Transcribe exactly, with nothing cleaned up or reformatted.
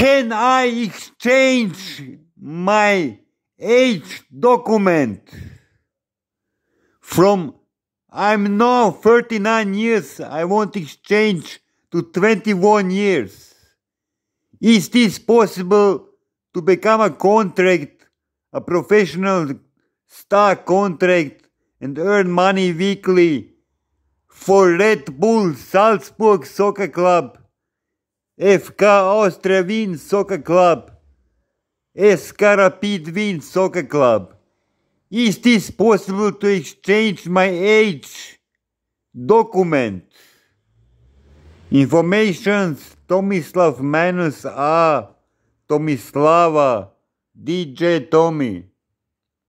Can I exchange my age document from I'm now thirty-nine years, I want to exchange to twenty-one years? Is this possible to become a contract, a professional star contract, and earn money weekly for Red Bull Salzburg Soccer Club, F K Austria Wien Soccer Club, S K Rapid Wien Soccer Club? Is this possible to exchange my age document? Informations Tomislav minus A, Tomislava, D J Tommy.